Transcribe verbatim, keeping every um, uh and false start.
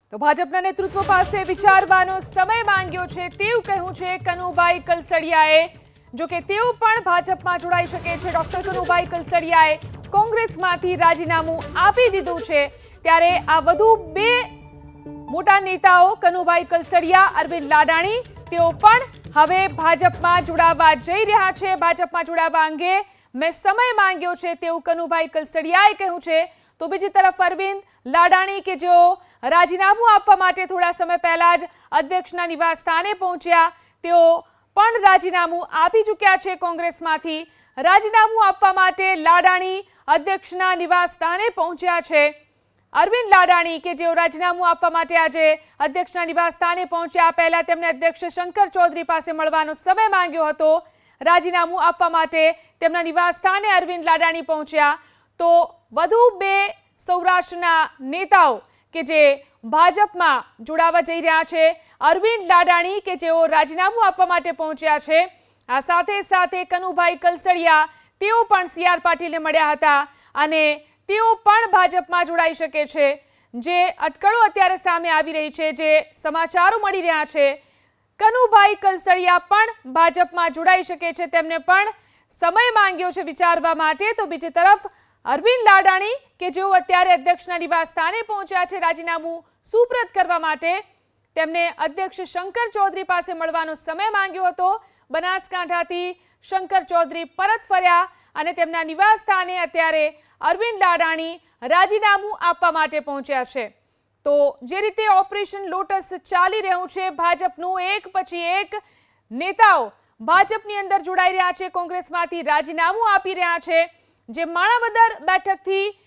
તો ભાજપના નેતૃત્વ પાસે વિચારવાનો સમય માંગ્યો છે તેવું કહ્યું છે કનુભાઈ કલસડિયાએ। જો કે તેઓ પણ ભાજપમાં જોડાઈ શકે છે। ડોક્ટર કનુભાઈ કલસડિયાએ કોંગ્રેસમાંથી રાજીનામું આપી દીધું છે, ત્યારે આ વધુ બે મોટા નેતાઓ કનુભાઈ કલસડિયા, અરવિંદ લાડાણી તેઓ પણ હવે ભાજપમાં જોડાવા જઈ રહ્યા છે। ભાજપમાં જોડાવા અંગે મેં સમય માંગ્યો છે તેવું કનુભાઈ કલસડિયાએ કહ્યું છે। તો બીજી તરફ અરવિંદ લાડાણી કે જેઓ રાજીનામું આપવા માટે થોડા સમય પહેલા જ અધ્યક્ષના નિવાસ સ્થાને પહોંચ્યા, તેઓ પણ રાજીનામું આપી ચૂક્યા છે। કોંગ્રેસમાંથી રાજીનામું આપવા માટે લાડાણી અધ્યક્ષના નિવાસ સ્થાને પહોંચ્યા છે। અરવિંદ લાડાણી કે જેઓ રાજીનામું આપવા માટે આજે અધ્યક્ષના નિવાસ સ્થાને પહોંચ્યા, પહેલા તેમણે અધ્યક્ષ શંકર ચૌધરી પાસે મળવાનો સમય માંગ્યો હતો। રાજીનામું આપવા માટે તેમના નિવાસ સ્થાને અરવિંદ લાડાણી પહોંચ્યા। તો વધુ બે સૌરાષ્ટ્રના નેતાઓ કે જે ભાજપમાં જોડાવા જઈ રહ્યા છે, અરવિંદ લાડાણી કે જેઓ રાજીનામું આપવા માટે પહોંચ્યા છે, આ સાથે સાથે કનુભાઈ કલસડિયા તેઓ પણ સી આર પાટીલને મળ્યા હતા અને તેઓ પણ ભાજપમાં જોડાઈ શકે છે। જે અટકળો અત્યારે સામે આવી રહી છે, જે સમાચારો મળી રહ્યા છે, કનુભાઈ કલસડિયા પણ ભાજપમાં જોડાઈ શકે છે, તેમને પણ સમય માંગ્યો છે વિચારવા માટે। તો બીજી તરફ અરવિંદ લાડાણી કે જેઓ અત્યારે અધ્યક્ષના નિવાસ સ્થાને પહોંચ્યા છે રાજીનામું સુપ્રત કરવા માટે, તેમને અધ્યક્ષ શંકર ચૌધરી પાસે મળવાનો સમય માંગ્યો હતો। બનાસકાંઠાથી શંકર ચૌધરી પરત ફર્યા અને તેમના નિવાસ સ્થાને અત્યારે અરવિંદ લાડાણી રાજીનામું આપવા માટે પહોંચ્યા છે। તો જે રીતે ઓપરેશન લોટસ ચાલી રહ્યું છે, ભાજપનું એક પછી એક નેતાઓ ભાજપની અંદર જોડાઈ રહ્યા છે, કોંગ્રેસમાંથી રાજીનામું આપી રહ્યા છે। જે માણાવદર બેઠકથી